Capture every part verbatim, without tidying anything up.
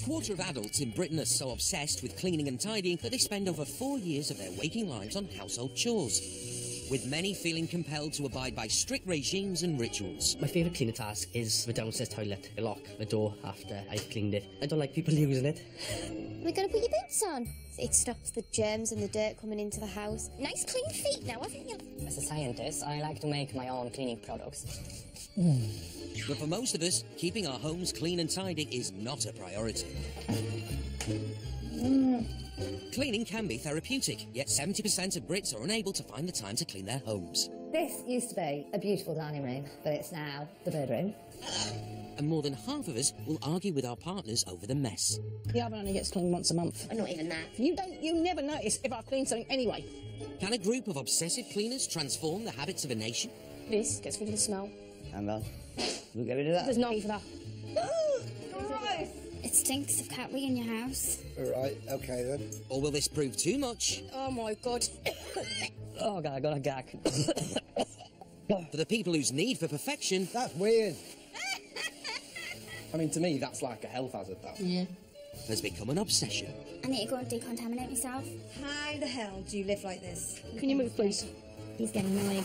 quarter of adults in Britain are so obsessed with cleaning and tidying that they spend over four years of their waking lives on household chores, with many feeling compelled to abide by strict regimes and rituals. My favourite cleaning task is the downstairs toilet. I lock the door after I've cleaned it. I don't like people using it. We're going to put your boots on. It stops the germs and the dirt coming into the house. Nice clean feet now, haven't you? As a scientist, I like to make my own cleaning products. Mm. But for most of us, keeping our homes clean and tidy is not a priority. Mm. Cleaning can be therapeutic, yet seventy percent of Brits are unable to find the time to clean their homes. This used to be a beautiful dining room, but it's now the bedroom. And more than half of us will argue with our partners over the mess. The oven only gets cleaned once a month. Or not even that. You don't, you never notice if I've cleaned something anyway. Can a group of obsessive cleaners transform the habits of a nation? This gets rid of the smell. Hang on. We'll get rid of that. There's no need for that. Gross! It stinks of cat wee in your house. Right, okay then. Or will this prove too much? Oh my God. Oh God, I got a gag. For the people whose need for perfection... That's weird. I mean, to me, that's like a health hazard, that. Yeah. ...has become an obsession. I need to go and decontaminate myself. How the hell do you live like this? Can you move, please? He's getting annoying.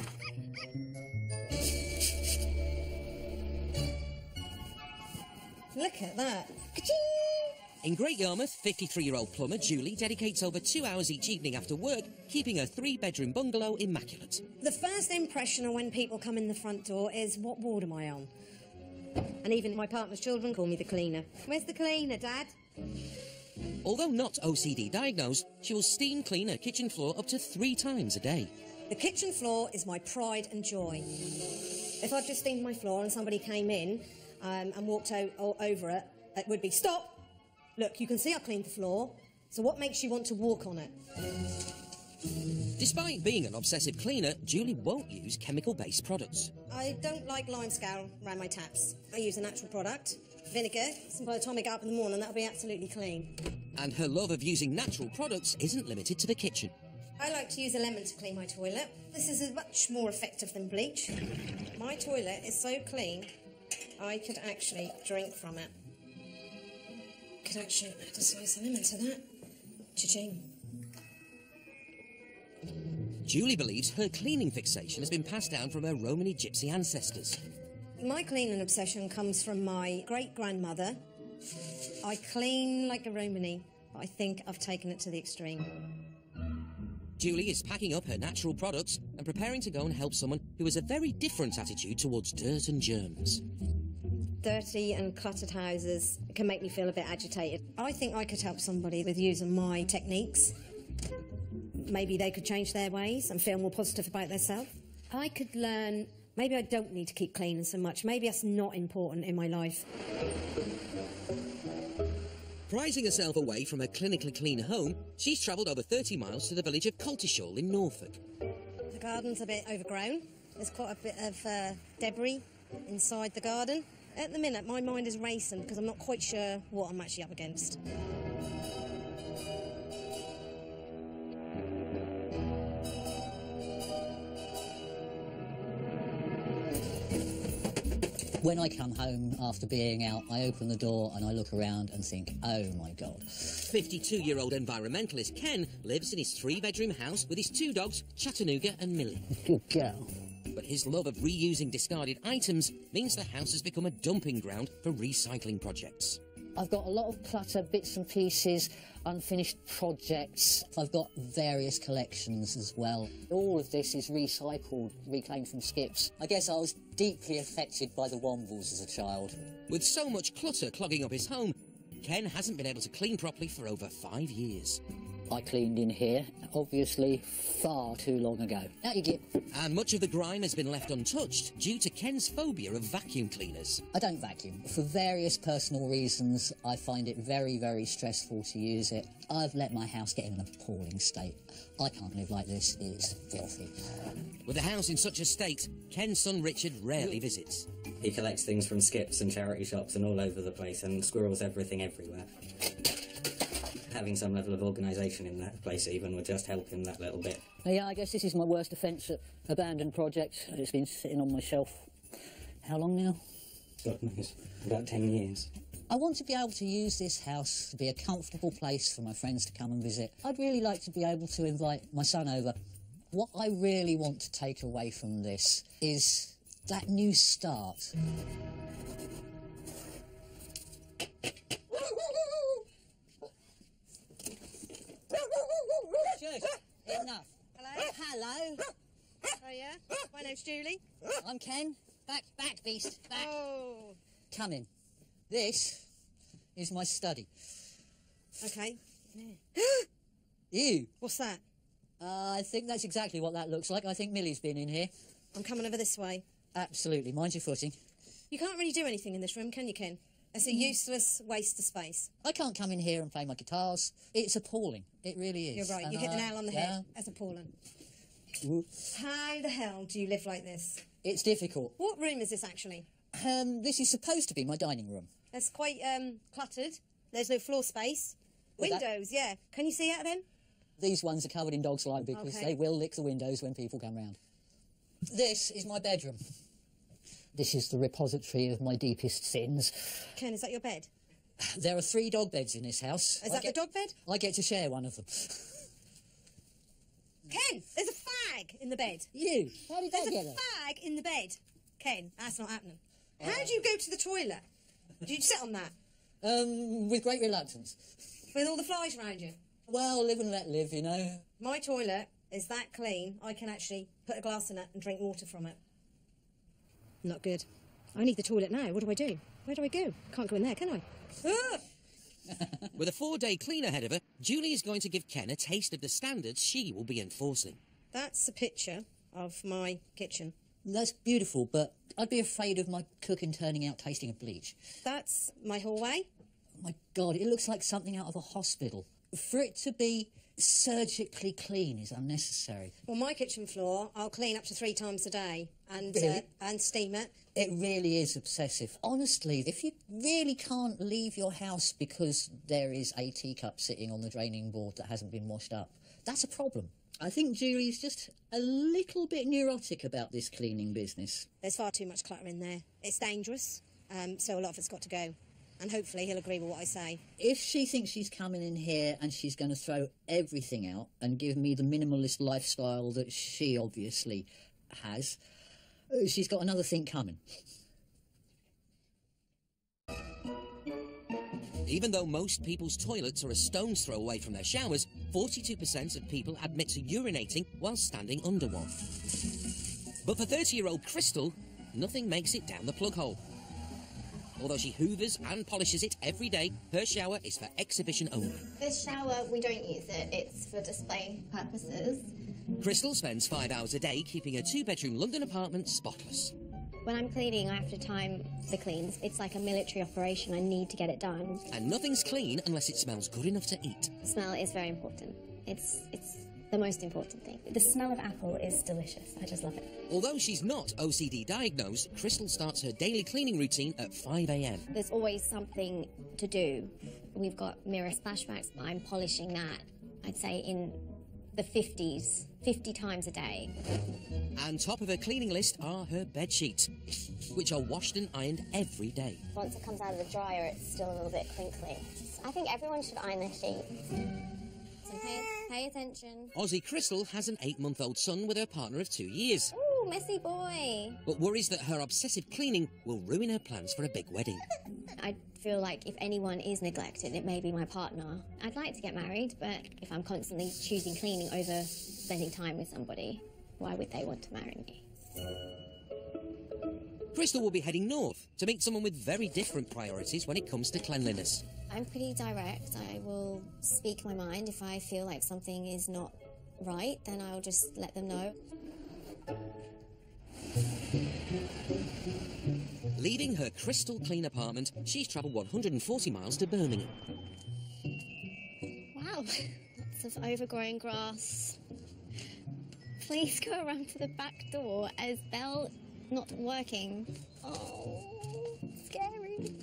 Look at that. In Great Yarmouth, fifty-three-year-old plumber Julie dedicates over two hours each evening after work, keeping her three-bedroom bungalow immaculate. The first impression of when people come in the front door is, what ward am I on? And even my partner's children call me the cleaner. Where's the cleaner, Dad? Although not O C D diagnosed, she will steam clean her kitchen floor up to three times a day. The kitchen floor is my pride and joy. If I've just steamed my floor and somebody came in um, and walked o over it, it would be, stop! Look, you can see I cleaned the floor, so what makes you want to walk on it? Despite being an obsessive cleaner, Julie won't use chemical-based products. I don't like limescale around my taps. I use a natural product, vinegar, so by the time I get up in the morning, that'll be absolutely clean. And her love of using natural products isn't limited to the kitchen. I like to use a lemon to clean my toilet. This is much more effective than bleach. My toilet is so clean, I could actually drink from it. Could actually add a slice of lemon to that. Cha-ching. Julie believes her cleaning fixation has been passed down from her Romany gypsy ancestors. My cleaning obsession comes from my great-grandmother. I clean like a Romany, but I think I've taken it to the extreme. Julie is packing up her natural products and preparing to go and help someone who has a very different attitude towards dirt and germs. Dirty and cluttered houses can make me feel a bit agitated. I think I could help somebody with using my techniques. Maybe they could change their ways and feel more positive about themselves. I could learn, maybe I don't need to keep cleaning so much. Maybe that's not important in my life. Prizing herself away from her clinically clean home, she's travelled over thirty miles to the village of Coltishall in Norfolk. The garden's a bit overgrown. There's quite a bit of uh, debris inside the garden. At the minute, my mind is racing because I'm not quite sure what I'm actually up against. When I come home after being out, I open the door and I look around and think, oh my God. fifty-two-year-old environmentalist Ken lives in his three-bedroom house with his two dogs, Chattanooga and Millie. Good girl. But his love of reusing discarded items means the house has become a dumping ground for recycling projects. I've got a lot of clutter, bits and pieces, unfinished projects. I've got various collections as well. All of this is recycled, reclaimed from skips. I guess I was deeply affected by the Wombles as a child. With so much clutter clogging up his home, Ken hasn't been able to clean properly for over five years. I cleaned in here, obviously far too long ago. Out you get. And much of the grime has been left untouched due to Ken's phobia of vacuum cleaners. I don't vacuum. For various personal reasons, I find it very, very stressful to use it. I've let my house get in an appalling state. I can't live like this. It's filthy. With the house in such a state, Ken's son Richard rarely visits. He collects things from skips and charity shops and all over the place and squirrels everything everywhere. Having some level of organisation in that place even would just help him that little bit. Yeah, I guess this is my worst offence at abandoned project. It's been sitting on my shelf. How long now? God knows. About ten years. I want to be able to use this house to be a comfortable place for my friends to come and visit. I'd really like to be able to invite my son over. What I really want to take away from this is that new start. Shush, enough. Hello? Hello. Oh, yeah? My name's Julie. I'm Ken. Back, back, beast, back. Oh. Come in. This is my study. Okay. Ew. What's that? Uh, I think that's exactly what that looks like. I think Millie's been in here. I'm coming over this way. Absolutely. Mind your footing. You can't really do anything in this room, can you, Ken? It's a useless waste of space. I can't come in here and play my guitars. It's appalling. It really is. You're right. And You hit the I- nail on the yeah. head. That's appalling. Whoops. How the hell do you live like this? It's difficult. What room is this, actually? Um, this is supposed to be my dining room. It's quite um, cluttered. There's no floor space. Well, that- Windows, yeah. Can you see out of them? These ones are covered in dog slime because Okay. they will lick the windows when people come round. This is my bedroom. This is the repository of my deepest sins. Ken, is that your bed? There are three dog beds in this house. Is I that get- the dog bed? I get to share one of them. Ken, there's a fag in the bed. You? How did There's that a get there? fag in the bed. Ken, that's not happening. How do you go to the toilet? Do you sit on that? Um, with great reluctance. With all the flies around you? Well, live and let live, you know. My toilet is that clean, I can actually put a glass in it and drink water from it. Not good. I need the toilet now. What do I do? Where do I go? Can't go in there, can I? Ah! With a four-day clean ahead of her, Julie is going to give Ken a taste of the standards she will be enforcing. That's a picture of my kitchen. That's beautiful, but I'd be afraid of my cooking turning out tasting of bleach. That's my hallway. My God, it looks like something out of a hospital. For it to be surgically clean is unnecessary. Well, my kitchen floor, I'll clean up to three times a day and Really? uh, and steam it. It really is obsessive. Honestly, if you really can't leave your house because there is a teacup sitting on the draining board that hasn't been washed up, that's a problem. I think Julie's just a little bit neurotic about this cleaning business. There's far too much clutter in there. It's dangerous, um, so a lot of it's got to go. And hopefully he'll agree with what I say. If she thinks she's coming in here and she's going to throw everything out and give me the minimalist lifestyle that she obviously has, uh, she's got another thing coming. Even though most people's toilets are a stone's throw away from their showers, forty-two percent of people admit to urinating while standing under one. But for thirty-year-old Crystal, nothing makes it down the plug hole. Although she hoovers and polishes it every day, her shower is for exhibition only. This shower, we don't use it. It's for display purposes. Crystal spends five hours a day keeping her two-bedroom London apartment spotless. When I'm cleaning, I have to time the cleans. It's like a military operation. I need to get it done. And nothing's clean unless it smells good enough to eat. Smell is very important. It's it's the most important thing. The smell of apple is delicious. I just love it. Although she's not O C D diagnosed, Crystal starts her daily cleaning routine at five a m. There's always something to do. We've got mirror splashbacks. I'm polishing that, I'd say, in the fifties, fifty times a day. And top of her cleaning list are her bed sheets, which are washed and ironed every day. Once it comes out of the dryer, it's still a little bit crinkly. I think everyone should iron their sheets. So pay, pay attention. Aussie Crystal has an eight-month-old son with her partner of two years, Ooh, messy boy. but worries that her obsessive cleaning will ruin her plans for a big wedding. I feel like if anyone is neglected, it may be my partner. I'd like to get married, but if I'm constantly choosing cleaning over spending time with somebody, why would they want to marry me? Crystal will be heading north to meet someone with very different priorities when it comes to cleanliness. I'm pretty direct. I will speak my mind. If I feel like something is not right, then I'll just let them know. Leaving her crystal clean apartment, she's travelled one hundred forty miles to Birmingham. Wow, lots of overgrown grass. Please go around to the back door as Belle not working. Oh, scary.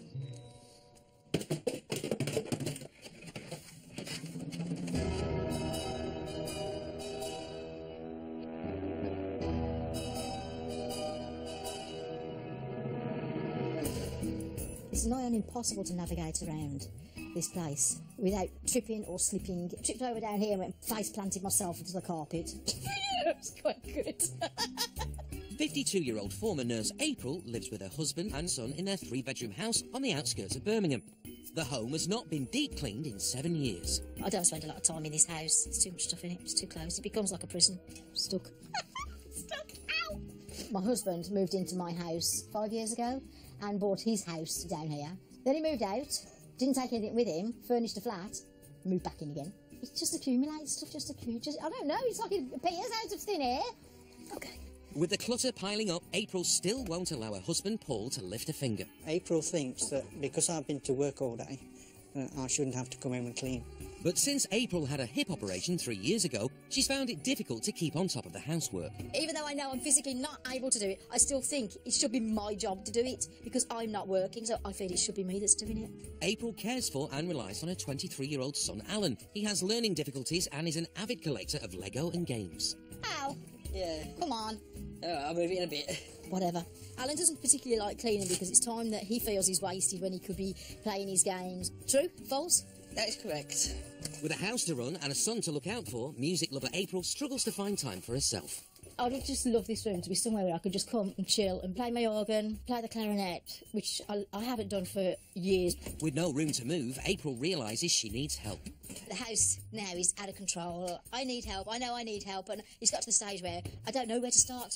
It's nigh on impossible to navigate around this place without tripping or slipping. Tripped over down here and went face planted myself into the carpet. It's quite good. fifty-two-year-old former nurse April lives with her husband and son in their three-bedroom house on the outskirts of Birmingham. The home has not been deep cleaned in seven years. I don't spend a lot of time in this house. There's too much stuff in it. It's too close. It becomes like a prison. Stuck. Stuck. Ow! My husband moved into my house five years ago and bought his house down here. Then he moved out, didn't take anything with him, furnished a flat, moved back in again. It just accumulates, stuff just accumulates. I don't know, it's like it appears out of thin air. Okay. With the clutter piling up, April still won't allow her husband Paul to lift a finger. April thinks that because I've been to work all day, uh, I shouldn't have to come in and clean. But since April had a hip operation three years ago, she's found it difficult to keep on top of the housework. Even though I know I'm physically not able to do it, I still think it should be my job to do it because I'm not working, so I feel it should be me that's doing it. April cares for and relies on her twenty-three-year-old son Alan. He has learning difficulties and is an avid collector of Lego and games. Ow! Yeah. Come on. Oh, I'll move it in a bit. Whatever. Alan doesn't particularly like cleaning because it's time that he feels he's wasted when he could be playing his games. True? False? That is correct. With a house to run and a son to look out for, music lover April struggles to find time for herself. I would just love this room to be somewhere where I could just come and chill and play my organ, play the clarinet, which I, I haven't done for years. With no room to move, April realises she needs help. The house now is out of control. I need help. I know I need help, and it's got to the stage where I don't know where to start.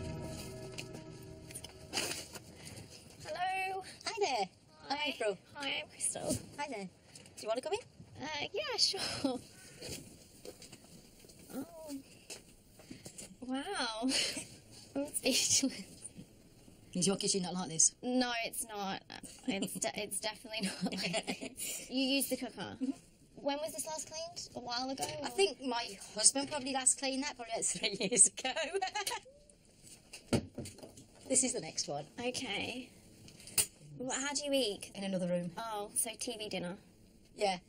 Hello. Hi there. Hi. I'm April. Hi, I'm Crystal. Hi there. Do you want to come in? Uh, yeah, sure. Oh. Wow. I'm speechless. Is your kitchen not like this? No, it's not. It's, de it's definitely not like this. You use the cooker. Mm-hmm. When was this last cleaned? A while ago? Or? I think my husband probably last cleaned that probably about three years ago. This is the next one. Okay. Well, how do you eat? In another room. Oh, so T V dinner. Yeah.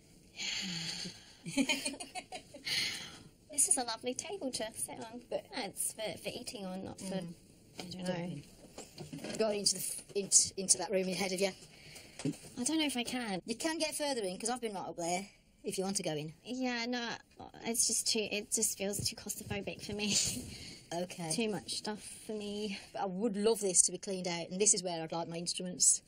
This is a lovely table to sit on. But no, it's for, for eating on, not for... Mm. I don't know. Go into, the, into, into that room ahead of you. I don't know if I can. You can get further in, because I've been right up there, if you want to go in. Yeah, no, it's just too... It just feels too claustrophobic for me. Okay. Too much stuff for me. But I would love this to be cleaned out, and this is where I'd like my instruments.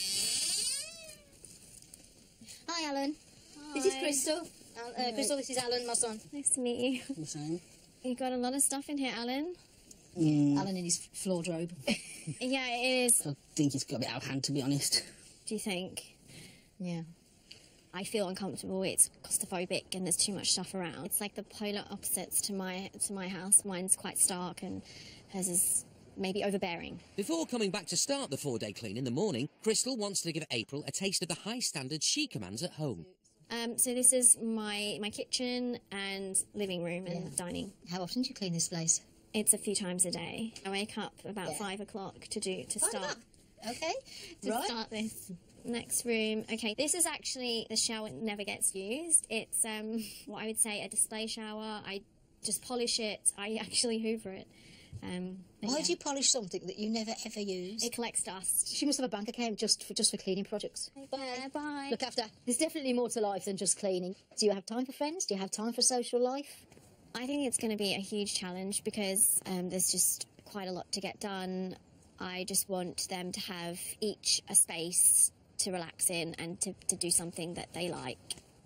Hi, Alan. Hi. This is Crystal. Uh, Crystal, this is Alan, my son. Nice to meet you. The same. You got a lot of stuff in here, Alan. Mm. Alan in his floor robe. Yeah, it is. I think it's got a bit out of hand, to be honest. Do you think? Yeah. I feel uncomfortable. It's claustrophobic and there's too much stuff around. It's like the polar opposites to my to my house. Mine's quite stark and hers is maybe overbearing. Before coming back to start the four-day clean in the morning, Crystal wants to give April a taste of the high standards she commands at home. Um, so this is my, my kitchen and living room and Yeah. dining. How often do you clean this place? It's a few times a day. I wake up about Yeah. five o'clock to do to Five start o'clock? Okay. to Right. start this. Next room. Okay, this is actually the shower never gets used. It's um what I would say a display shower. I just polish it. I actually hoover it. Um, but Why yeah. do you polish something that you never ever use? It collects dust. She must have a bank account just for just for cleaning projects. Bye. Bye. Look after. There's definitely more to life than just cleaning. Do you have time for friends? Do you have time for social life? I think it's going to be a huge challenge because um, there's just quite a lot to get done. I just want them to have each a space to relax in and to, to do something that they like.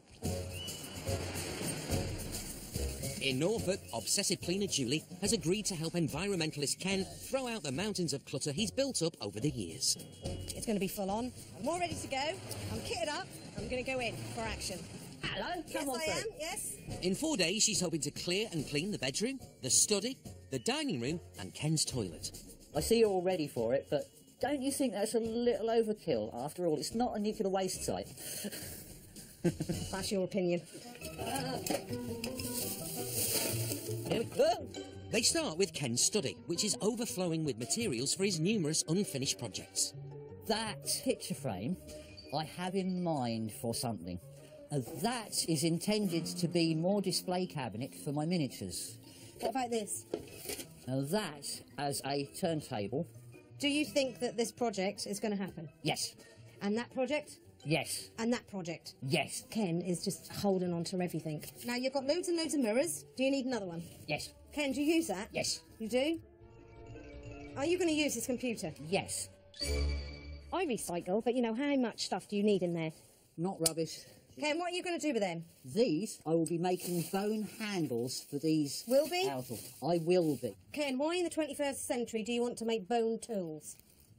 In Norfolk, obsessive cleaner Julie has agreed to help environmentalist Ken throw out the mountains of clutter he's built up over the years. It's going to be full on. I'm all ready to go. I'm kitted up. I'm going to go in for action. Hello, Yes, come on I through. am. Yes. In four days, she's hoping to clear and clean the bedroom, the study, the dining room and Ken's toilet. I see you're all ready for it, but don't you think that's a little overkill? After all, it's not a nuclear waste site. That's your opinion. They start with Ken's study, which is overflowing with materials for his numerous unfinished projects. That picture frame I have in mind for something. Uh, that is intended to be more display cabinet for my miniatures. What about this? Now that as a turntable. Do you think that this project is going to happen? Yes. And that project? Yes. And that project? Yes. Ken is just holding on to everything. Now, you've got loads and loads of mirrors. Do you need another one? Yes. Ken, do you use that? Yes. You do? Are you going to use this computer? Yes. I recycle, but, you know, how much stuff do you need in there? Not rubbish. Ken, what are you going to do with them? These, I will be making bone handles for these. Will be? Outdoor. I will be. Ken, why in the twenty-first century do you want to make bone tools?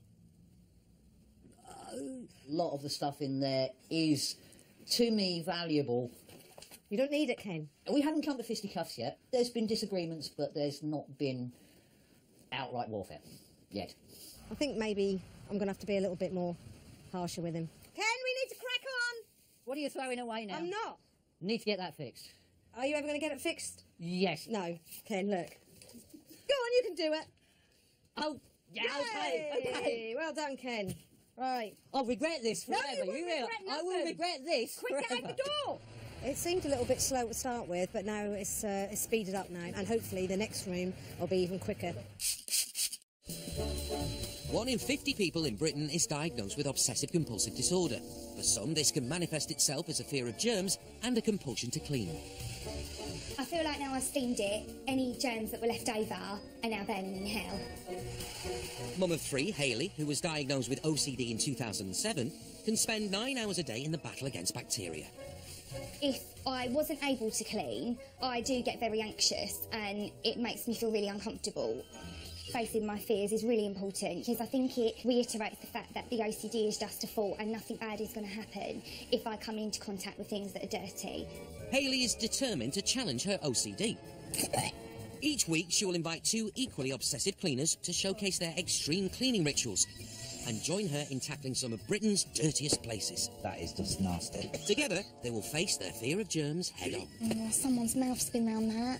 A lot of the stuff in there is, to me, valuable. You don't need it, Ken. We haven't come to fisticuffs yet. There's been disagreements, but there's not been outright warfare yet. I think maybe I'm going to have to be a little bit more harsher with him. Ken, we need to crack on! What are you throwing away now? I'm not. Need to get that fixed. Are you ever going to get it fixed? Yes. No. Ken, look. Go on, you can do it. Oh, yeah, okay, Yay! okay. Well done, Ken. Right. I'll regret this No, forever. you won't will. regret I will nothing. regret this Quick, forever. get out the door! It seemed a little bit slow to start with, but now it's, uh, it's speeded up now, and hopefully the next room will be even quicker. One in fifty people in Britain is diagnosed with obsessive compulsive disorder. For some, this can manifest itself as a fear of germs and a compulsion to clean. I feel like now I've steamed it, any germs that were left over are now burning in hell. Mum of three, Hayley, who was diagnosed with O C D in two thousand seven, can spend nine hours a day in the battle against bacteria. If I wasn't able to clean, I do get very anxious and it makes me feel really uncomfortable. Facing my fears is really important because I think it reiterates the fact that the O C D is just a fault and nothing bad is going to happen if I come into contact with things that are dirty. Hayley is determined to challenge her O C D. Each week, she will invite two equally obsessive cleaners to showcase their extreme cleaning rituals and join her in tackling some of Britain's dirtiest places. That is just nasty. Together, they will face their fear of germs head on. Oh, someone's mouth's been round that.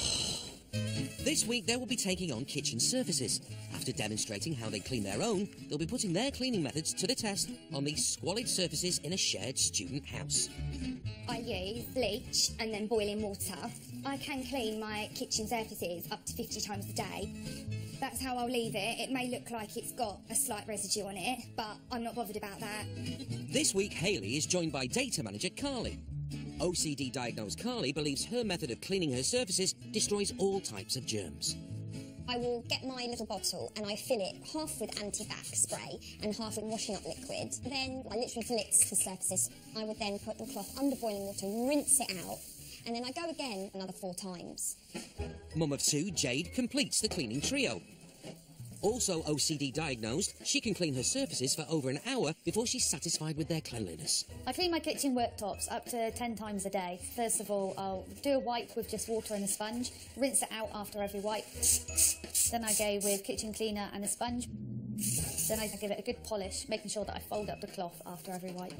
This week, they will be taking on kitchen surfaces. After demonstrating how they clean their own, they'll be putting their cleaning methods to the test on these squalid surfaces in a shared student house. I use bleach and then boiling water. I can clean my kitchen surfaces up to fifty times a day. That's how I'll leave it. It may look like it's got a slight residue on it, but I'm not bothered about that. This week, Hayley is joined by data manager Carly. O C D-diagnosed Carly believes her method of cleaning her surfaces destroys all types of germs. I will get my little bottle and I fill it half with anti-bac spray and half with washing up liquid. Then I literally blitz the surfaces. I would then put the cloth under boiling water, rinse it out, and then I go again another four times. Mum of two, Jade, completes the cleaning trio. Also O C D diagnosed, she can clean her surfaces for over an hour before she's satisfied with their cleanliness. I clean my kitchen worktops up to ten times a day. First of all, I'll do a wipe with just water and a sponge, rinse it out after every wipe. Then I go with kitchen cleaner and a sponge. Then I give it a good polish, making sure that I fold up the cloth after every wipe.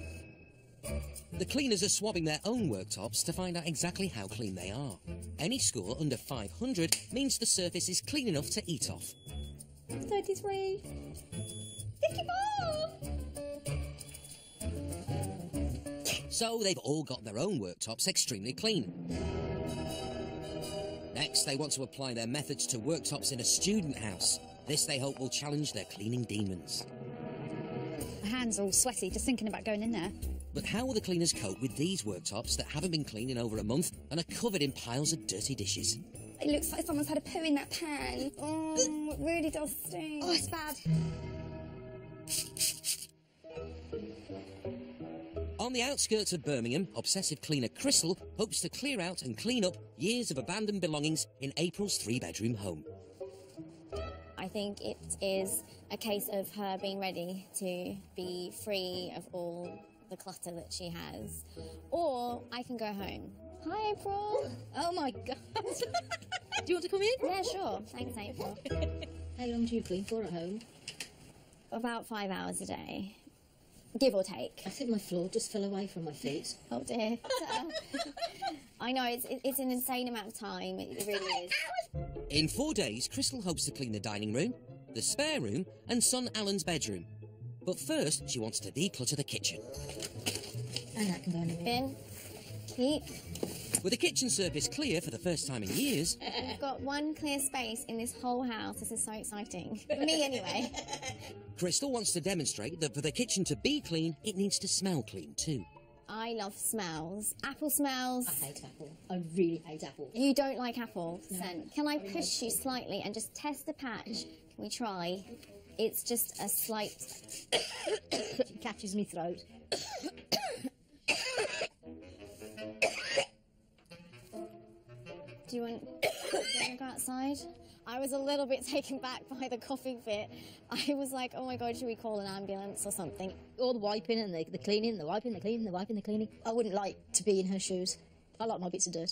The cleaners are swabbing their own worktops to find out exactly how clean they are. Any score under five hundred means the surface is clean enough to eat off. thirty-three. fifty-four. So they've all got their own worktops extremely clean. Next, they want to apply their methods to worktops in a student house. This, they hope, will challenge their cleaning demons. My hands are all sweaty just thinking about going in there. But how will the cleaners cope with these worktops that haven't been cleaned in over a month and are covered in piles of dirty dishes? It looks like someone's had a poo in that pan. Oh, it really does stink. Oh, it's bad. On the outskirts of Birmingham, obsessive cleaner Crystal hopes to clear out and clean up years of abandoned belongings in April's three-bedroom home. I think it is a case of her being ready to be free of all the clutter that she has. Or I can go home. Hi, April. Oh my God. Do you want to come in? Yeah, sure. Thanks, April. How long do you clean for at home? About five hours a day. Give or take. I think my floor just fell away from my feet. Oh dear. I know, it's, it's an insane amount of time. It really is. In four days, Crystal hopes to clean the dining room, the spare room, and son Alan's bedroom. But first, she wants to declutter the kitchen. And that can go in a bin. Keep. With the kitchen surface clear for the first time in years... We've got one clear space in this whole house. This is so exciting. For me, anyway. Crystal wants to demonstrate that for the kitchen to be clean, it needs to smell clean too. I love smells. Apple smells. I hate apple. I really hate apple. You don't like apple No. scent. Can I push you slightly and just test the patch? Can we try? It's just a slight... It catches me throat. Do you want, do you want to go outside? I was a little bit taken back by the coughing fit. I was like, oh my God, should we call an ambulance or something? All the wiping and the, the cleaning, the wiping, the cleaning, the wiping, the cleaning. I wouldn't like to be in her shoes. I like my bits of dirt.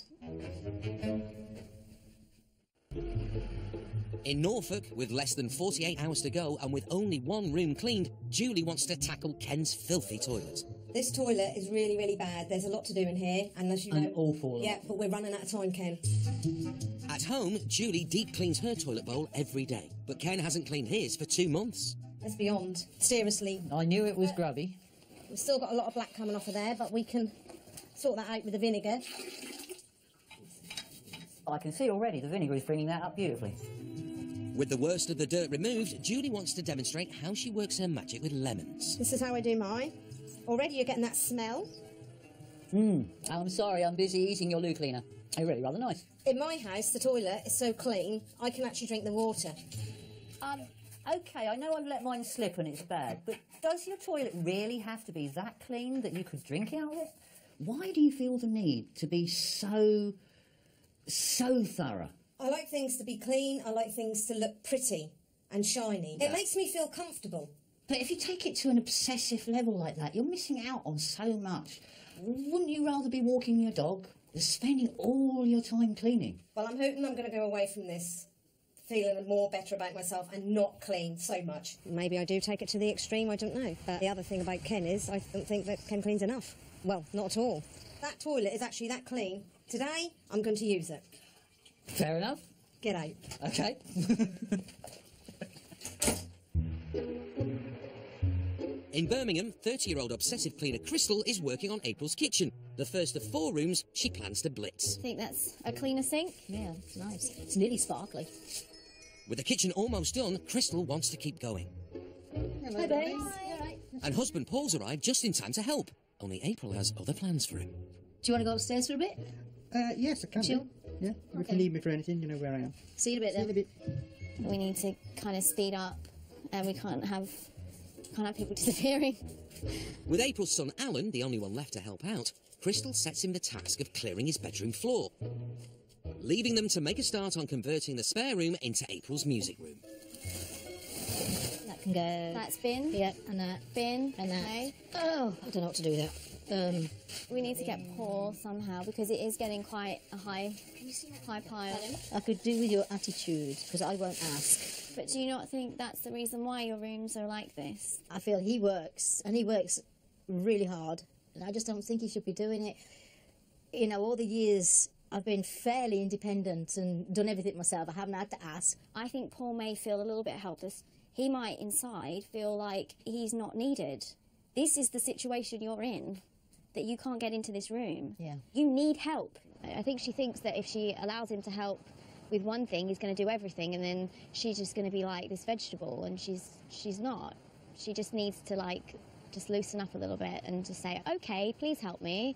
In Norfolk, with less than forty-eight hours to go and with only one room cleaned, Julie wants to tackle Ken's filthy toilet. This toilet is really, really bad. There's a lot to do in here, and as you know... An awful lot. Yeah, but we're running out of time, Ken. At home, Julie deep cleans her toilet bowl every day, but Ken hasn't cleaned his for two months. That's beyond. Seriously. I knew it was grubby. We've still got a lot of black coming off of there, but we can sort that out with the vinegar. I can see already the vinegar is bringing that up beautifully. With the worst of the dirt removed, Julie wants to demonstrate how she works her magic with lemons. This is how I do mine. Already you're getting that smell. Hmm. I'm sorry, I'm busy eating your loo cleaner. They're really rather nice. In my house, the toilet is so clean, I can actually drink the water. Um, OK, I know I've let mine slip and it's bad, but does your toilet really have to be that clean that you could drink out of it? Why do you feel the need to be so, so thorough? I like things to be clean, I like things to look pretty and shiny. It makes me feel comfortable. But if you take it to an obsessive level like that, you're missing out on so much. Wouldn't you rather be walking your dog than spending all your time cleaning? Well, I'm hoping I'm going to go away from this feeling more better about myself and not clean so much. Maybe I do take it to the extreme, I don't know. But the other thing about Ken is I don't think that Ken cleans enough. Well, not at all. That toilet is actually that clean. Today, I'm going to use it. Fair enough. Get out. OK. In Birmingham, thirty-year-old obsessive cleaner Crystal is working on April's kitchen, the first of four rooms she plans to blitz. Think that's a cleaner sink? Yeah, it's nice. It's nearly sparkly. With the kitchen almost done, Crystal wants to keep going. Hi, babes. All right. And husband Paul's arrived just in time to help. Only April has other plans for him. Do you want to go upstairs for a bit? Uh, yes, I can. Chill? do. Yeah, Okay. if you need me for anything, you know where I am. See you in a bit then. See you in a bit. We need to kind of speed up, and we can't have can't have people disappearing. With April's son Alan, the only one left to help out, Crystal sets him the task of clearing his bedroom floor, leaving them to make a start on converting the spare room into April's music room. That can go. That's bin. Yeah, and that. Bin. And that. Okay. Oh, I don't know what to do with that. Um, We need to get Paul somehow because it is getting quite a high, high pile. I could do with your attitude, because I won't ask. But do you not think that's the reason why your rooms are like this? I feel he works, and he works really hard, and I just don't think he should be doing it. You know, all the years I've been fairly independent and done everything myself. I haven't had to ask. I think Paul may feel a little bit helpless. He might inside feel like he's not needed. This is the situation you're in, that you can't get into this room. Yeah. You need help. I I think she thinks that if she allows him to help with one thing, he's going to do everything, and then she's just going to be like this vegetable, and she's she's not. She just needs to, like, just loosen up a little bit and just say, OK, please help me.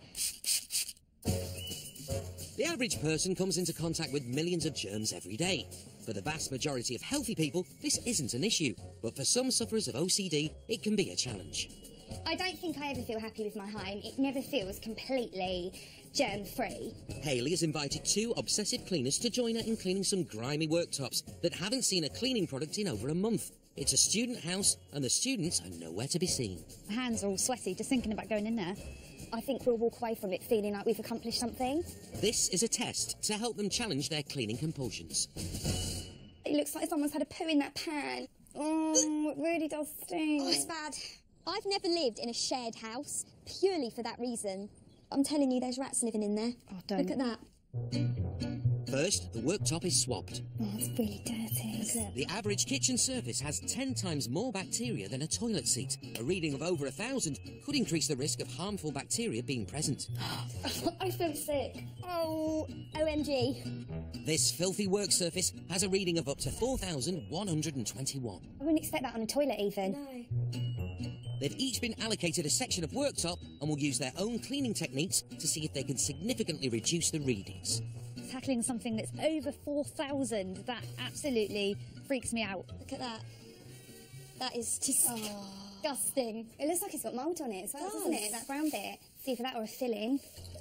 The average person comes into contact with millions of germs every day. For the vast majority of healthy people, this isn't an issue. But for some sufferers of O C D, it can be a challenge. I don't think I ever feel happy with my home. It never feels completely germ-free. Hayley has invited two obsessive cleaners to join her in cleaning some grimy worktops that haven't seen a cleaning product in over a month. It's a student house, and the students are nowhere to be seen. My hands are all sweaty just thinking about going in there. I think we'll walk away from it feeling like we've accomplished something. This is a test to help them challenge their cleaning compulsions. It looks like someone's had a poo in that pan. Oh, it really does stink. Oh, it's bad. I've never lived in a shared house, purely for that reason. I'm telling you, there's rats living in there. Oh, don't. Look at that. First, the worktop is swabbed. Oh, it's really dirty. Look at it. The average kitchen surface has ten times more bacteria than a toilet seat. A reading of over a thousand could increase the risk of harmful bacteria being present. I feel sick. Oh, O M G. This filthy work surface has a reading of up to four thousand one hundred twenty-one. I wouldn't expect that on a toilet even. No. They've each been allocated a section of worktop and will use their own cleaning techniques to see if they can significantly reduce the readings. Tackling something that's over four thousand, that absolutely freaks me out. Look at that. That is just Oh. disgusting. It looks like it's got mould on it as well, It doesn't does. it? That brown bit. See if that were a filling.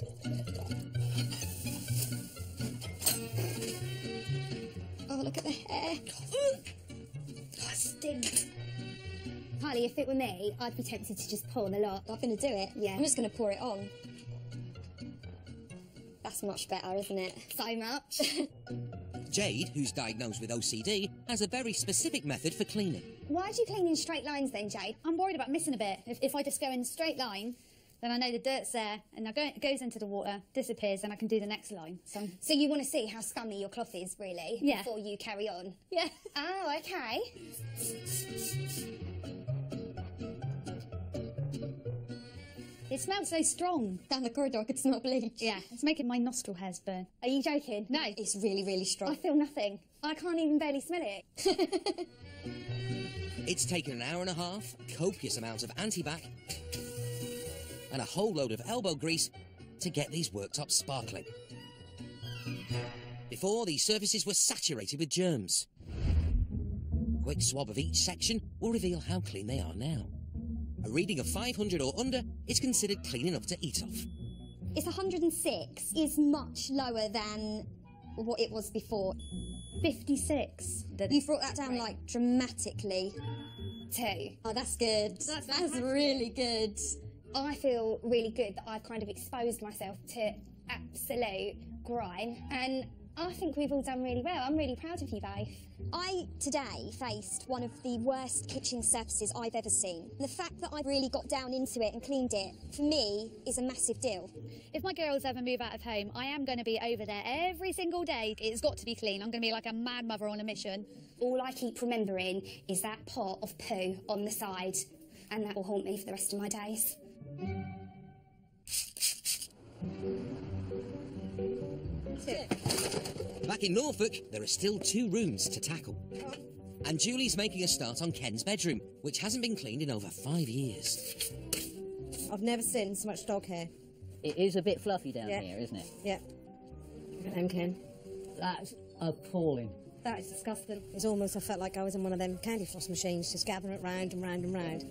Oh, look at the hair. Stinks. Carly, if it were me, I'd be tempted to just pour on a lot. I'm going to do it. Yeah. I'm just going to pour it on. That's much better, isn't it? So much. Jade, who's diagnosed with O C D, has a very specific method for cleaning. Why do you clean in straight lines then, Jade? I'm worried about missing a bit. If, if I just go in a straight line, then I know the dirt's there, and I go, it goes into the water, disappears, and I can do the next line. So, So you want to see how scummy your cloth is, really, Yeah. before you carry on? yeah. Oh, okay. It smells so strong. Down the corridor, I could smell bleach. Yeah, it's making my nostril hairs burn. Are you joking? No. It's really, really strong. I feel nothing. I can't even barely smell it. It's taken an hour and a half, copious amounts of antibac, and a whole load of elbow grease to get these worktops sparkling. Before, these surfaces were saturated with germs. Quick swab of each section will reveal how clean they are now. A reading of five hundred or under is considered clean enough to eat off. It's one hundred and six, is much lower than what it was before. fifty-six. You've brought that down, like, dramatically. Two. Oh, that's good. That's That's fantastic. really good. I feel really good that I've kind of exposed myself to absolute grime, and I think we've all done really well. I'm really proud of you both. I, today, faced one of the worst kitchen surfaces I've ever seen. The fact that I really got down into it and cleaned it, for me, is a massive deal. If my girls ever move out of home, I am going to be over there every single day. It's got to be clean. I'm going to be like a mad mother on a mission. All I keep remembering is that pot of poo on the side, and that will haunt me for the rest of my days. Back in Norfolk, there are still two rooms to tackle. And Julie's making a start on Ken's bedroom, which hasn't been cleaned in over five years. I've never seen so much dog hair. It is a bit fluffy down Yeah. here, isn't it? Yeah. Look at them, Ken. That's appalling. That is disgusting. It's almost, I felt like I was in one of them candy floss machines, just gathering it round and round and round.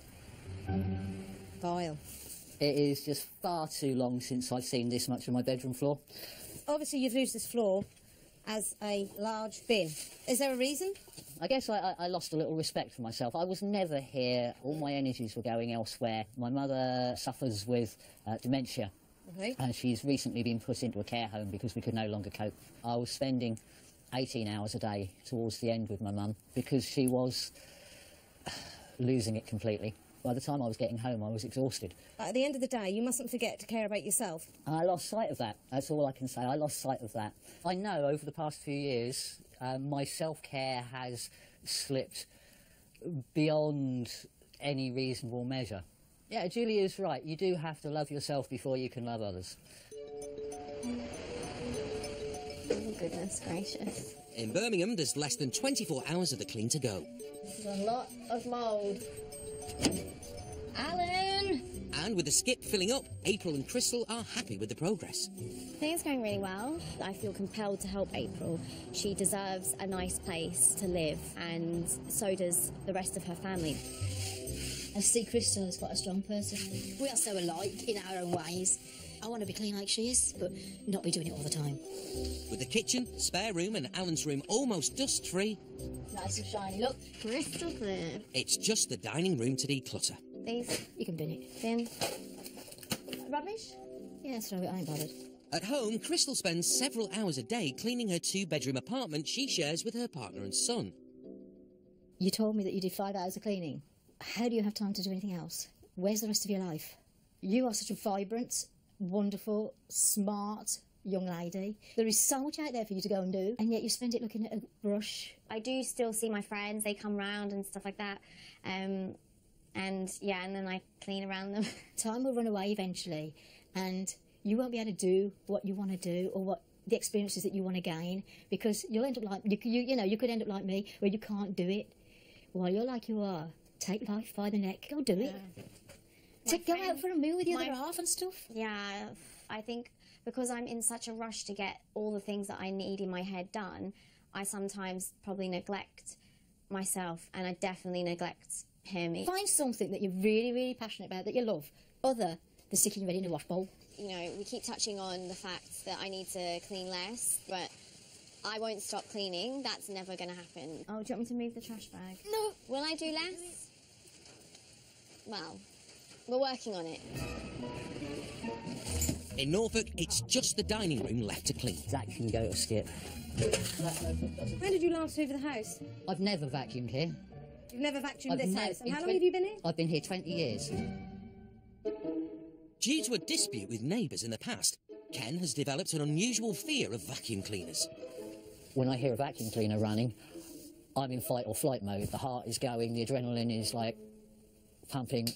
Vile. It is just far too long since I've seen this much of my bedroom floor. Obviously, you've used this floor as a large bin. Is there a reason? I guess I, I, I lost a little respect for myself. I was never here. All my energies were going elsewhere. My mother suffers with uh, dementia. Okay. And she's recently been put into a care home because we could no longer cope. I was spending eighteen hours a day towards the end with my mum because she was losing it completely. By the time I was getting home, I was exhausted. At the end of the day, you mustn't forget to care about yourself. I lost sight of that. That's all I can say. I lost sight of that. I know over the past few years, um, my self-care has slipped beyond any reasonable measure. Yeah, Julie is right. You do have to love yourself before you can love others. Oh, goodness gracious. In Birmingham, there's less than twenty-four hours of the clean to go. This is a lot of mould. Alan! And with the skip filling up, April and Crystal are happy with the progress. I think it's going really well. I feel compelled to help April. She deserves a nice place to live, and so does the rest of her family. I see Crystal as quite a strong person. We are so alike in our own ways. I want to be clean like she is, but not be doing it all the time. With the kitchen, spare room and Alan's room almost dust-free, Nice and shiny, look. Crystal clear. it's just the dining room to declutter. These. You can bin it. Bin. Rubbish? Yeah, throw it, I ain't bothered. At home, Crystal spends several hours a day cleaning her two-bedroom apartment she shares with her partner and son. You told me that you did five hours of cleaning. How do you have time to do anything else? Where's the rest of your life? You are such a vibrant, wonderful, smart, young lady. There is so much out there for you to go and do, and yet you spend it looking at a brush. I do still see my friends, they come round and stuff like that. Um, and yeah, and then I clean around them. Time will run away eventually, and you won't be able to do what you want to do or what the experiences that you want to gain, because you'll end up like, you, you, you know, you could end up like me, where you can't do it. While you're like you are, take life by the neck, go do it. Yeah. Take, go friend, out for a meal with your my, other half and stuff. Yeah, I think because I'm in such a rush to get all the things that I need in my head done, I sometimes probably neglect myself, and I definitely neglect him. Find something that you're really, really passionate about, that you love, other than sticking your head in a wash bowl. You know, we keep touching on the fact that I need to clean less, but I won't stop cleaning. That's never going to happen. Oh, do you want me to move the trash bag? No. Will I do less? Well, we're working on it. In Norfolk, it's just the dining room left to clean. Zach can go to Skip. When did you last hoover the house? I've never vacuumed here. You've never vacuumed I've this never- house? And how in long have you been here? I've been here twenty years. Due to a dispute with neighbours in the past, Ken has developed an unusual fear of vacuum cleaners. When I hear a vacuum cleaner running, I'm in fight or flight mode. The heart is going, the adrenaline is like pumping.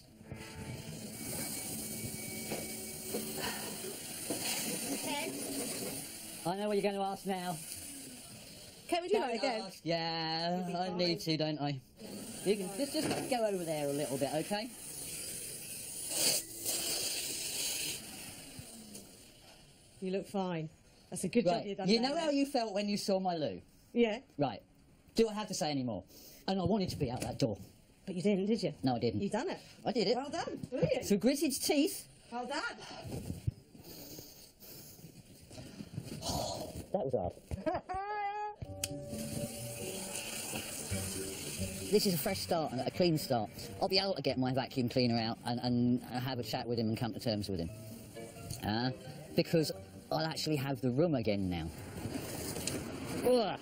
Okay. I know what you're going to ask now. Ken, would you Don't like to go? ask. Yeah, I need to, don't I? You can just, just go over there a little bit, okay? You look fine. That's a good Right. job you've done. You that know there. how you felt when you saw my loo? Yeah. Right. Do I have to say any more? And I wanted to be out that door. But you didn't, did you? No, I didn't. You done it. I did it. Well done. Brilliant. Through gritted teeth. Well done. That was hard. This is a fresh start, a clean start. I'll be able to get my vacuum cleaner out and, and have a chat with him and come to terms with him. Uh, because I'll actually have the room again now. Ugh.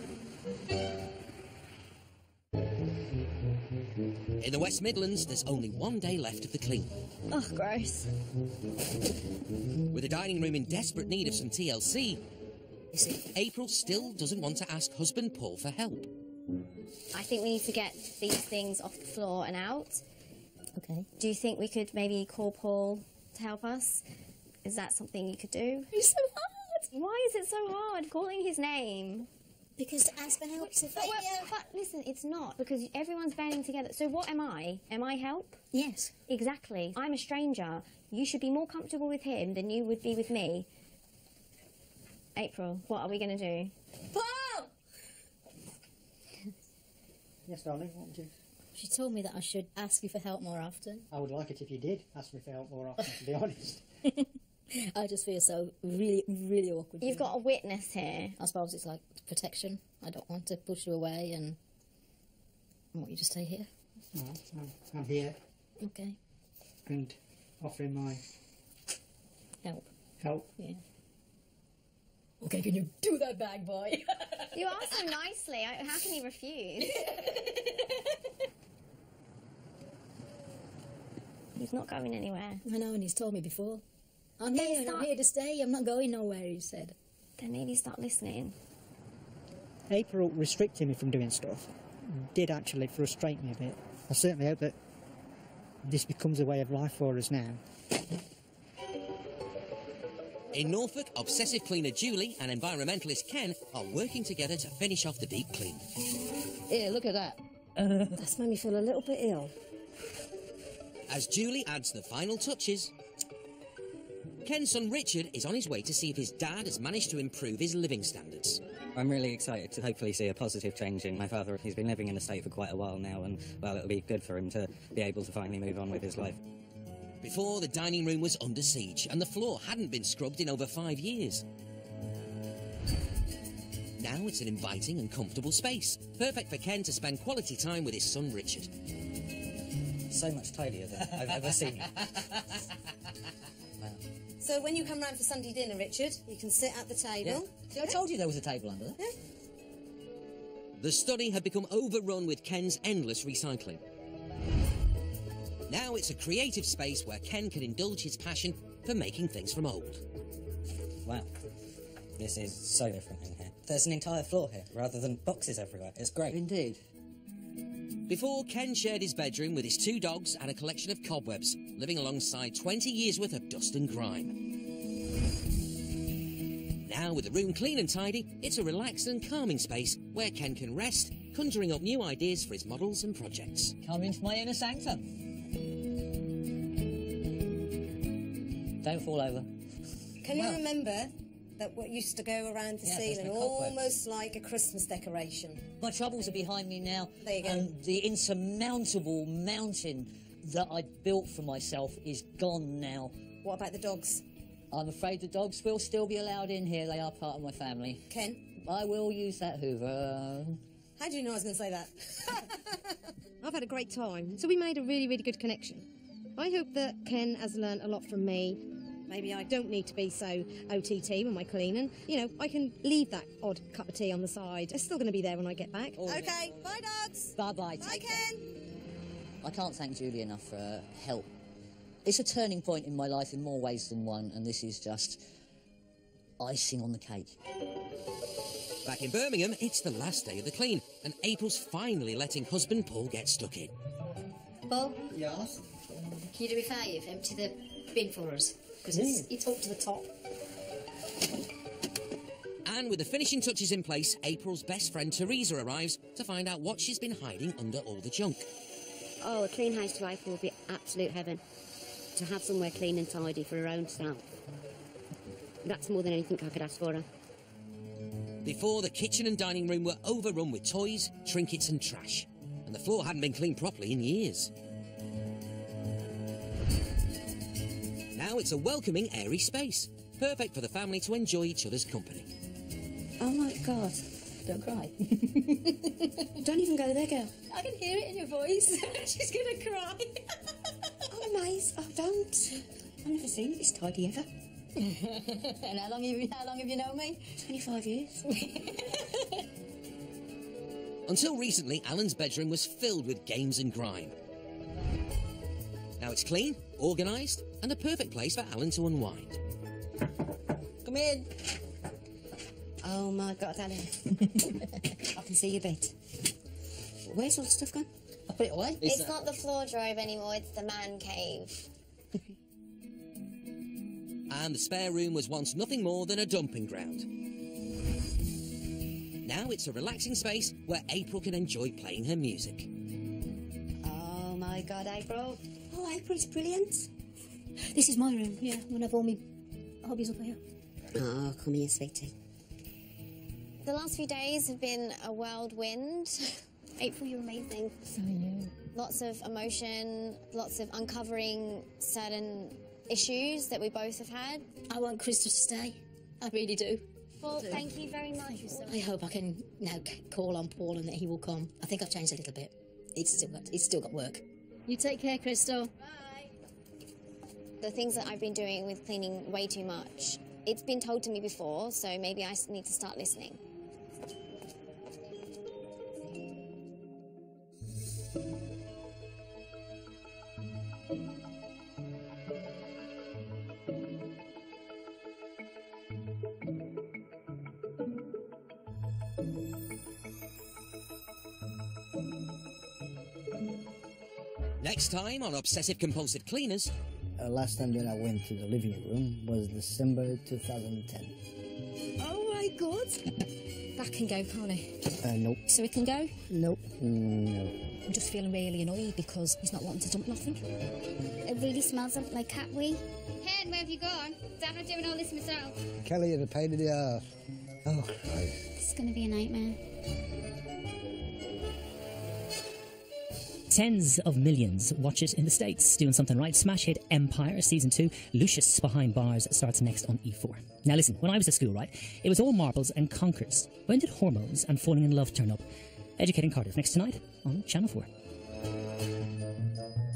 In the West Midlands, there's only one day left of the clean. Oh, gross. With the dining room in desperate need of some T L C, April still doesn't want to ask husband Paul for help. I think we need to get these things off the floor and out. Okay. Do you think we could maybe call Paul to help us? Is that something you could do? It's so hard. Why is it so hard calling his name? Because to ask for help is a But, failure. well, but listen, it's not, because everyone's banding together. So what am I? Am I help? Yes. Exactly. I'm a stranger. You should be more comfortable with him than you would be with me. April, what are we going to do? Paul! Yes, darling, what would you... She told me that I should ask you for help more often. I would like it if you did ask me for help more often, to be honest. I just feel so really, really awkward. You've got a witness here. I suppose it's like protection. I don't want to push you away, and I want you to stay here. All right, I'm, I'm here Okay. and offering my Help. help. Yeah. Okay, can you do that, bag boy? You asked so nicely. I, how can he refuse? He's not going anywhere. I know, and he's told me before. I'm Then here, and I'm start- here to stay. I'm not going nowhere, he said. Then maybe start listening. April restricting me from doing stuff did actually frustrate me a bit. I certainly hope that this becomes a way of life for us now. In Norfolk, obsessive cleaner Julie and environmentalist Ken are working together to finish off the deep clean. Here, look at that. That's made me feel a little bit ill. As Julie adds the final touches, Ken's son Richard is on his way to see if his dad has managed to improve his living standards. I'm really excited to hopefully see a positive change in my father. He's been living in the state for quite a while now, and, well, it'll be good for him to be able to finally move on with his life. Before, the dining room was under siege, and the floor hadn't been scrubbed in over five years. Now it's an inviting and comfortable space, perfect for Ken to spend quality time with his son Richard. So much tidier than I've ever seen. So when you come round for Sunday dinner, Richard, you can sit at the table. See, I told you there was a table under there. Yeah. The study had become overrun with Ken's endless recycling. Now it's a creative space where Ken can indulge his passion for making things from old. Wow. This is so different in here. There's an entire floor here, rather than boxes everywhere. It's great. Indeed. Before, Ken shared his bedroom with his two dogs and a collection of cobwebs, living alongside twenty years' worth of dust and grime. Now, with the room clean and tidy, it's a relaxed and calming space where Ken can rest, conjuring up new ideas for his models and projects. Come into my inner sanctum. Don't fall over. Can Well- you remember that what used to go around the Yeah, there's ceiling, no cobwebs. almost like a Christmas decoration? My troubles are behind me now. There you go. And the insurmountable mountain that I built for myself is gone now. What about the dogs? I'm afraid the dogs will still be allowed in here. They are part of my family. Ken? I will use that Hoover. How do you know I was going to say that? I've had a great time. So we made a really, really good connection. I hope that Ken has learned a lot from me. Maybe I don't need to be so O T T with my cleaning. You know, I can leave that odd cup of tea on the side. It's still going to be there when I get back. Oh, okay, bye dogs. Bye-bye. Bye, Ken. I can't thank Julie enough for her help. It's a turning point in my life in more ways than one, and this is just icing on the cake. Back in Birmingham, it's the last day of the clean, and April's finally letting husband Paul get stuck in. Paul, Yes? can you do me a favour? Empty the bin for us? Because it's, it's up to the top. And with the finishing touches in place, April's best friend Teresa arrives to find out what she's been hiding under all the junk. Oh, a clean house to April would be absolute heaven. To have somewhere clean and tidy for her own self. That's more than anything I could ask for her. Before, the kitchen and dining room were overrun with toys, trinkets and trash, and the floor hadn't been cleaned properly in years. Now it's a welcoming, airy space, perfect for the family to enjoy each other's company. Oh my God. Don't cry. Don't even go there, girl. I can hear it in your voice. She's going to cry. Oh, Maze. Oh, don't. I've never seen it this tidy ever. And how long have you, how long have you known me? twenty-five years. Until recently, Alan's bedroom was filled with games and grime. Now it's clean, organised, and a perfect place for Alan to unwind. Come in. Oh my God, Alan. I can see your bed. Where's all the stuff gone? I put it away. It's not the floor drive anymore, it's the man cave. And the spare room was once nothing more than a dumping ground. Now it's a relaxing space where April can enjoy playing her music. Oh my God, April. Oh, April's brilliant. This is my room. Yeah, I'm going to have all my hobbies up here. Oh, come here, sweetie. The last few days have been a whirlwind. April, you're amazing. So are you. Lots of emotion, lots of uncovering certain issues that we both have had. I want Krista to stay. I really do. Well, thank you very much. I hope I can now call on Paul and that he will come. I think I've changed a little bit. It's still got, it's still got work. You take care, Crystal. Bye. The things that I've been doing with cleaning way too much, it's been told to me before, so maybe I need to start listening. Next time on Obsessive Compulsive Cleaners... Uh, last time that I went to the living room was December two thousand ten. Oh my God. That can go, can't it? Uh, nope. So it can go? Nope. No. I'm just feeling really annoyed because he's not wanting to dump nothing. It really smells like cat wee. Ken, where have you gone? I'm not doing all this myself. Kelly is a pain in the ass. Oh, Christ. It's going to be a nightmare. Tens of millions watch it in the States, doing something right. Smash hit Empire Season two, Lucius Behind Bars, starts next on E four. Now listen, when I was at school, right, it was all marbles and conkers. When did hormones and falling in love turn up? Educating Cardiff next tonight on Channel four.